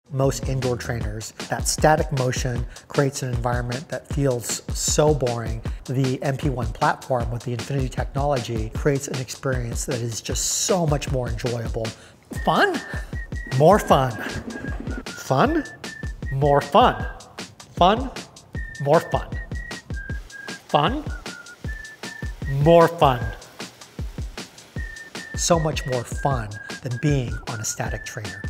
most indoor trainers. That static motion creates an environment that feels so boring. The MP1 platform with the Nfinity technology creates an experience that is just so much more enjoyable. Fun? More fun. Fun? More fun. Fun? More fun. Fun? More fun. So much more fun than being on a static trainer.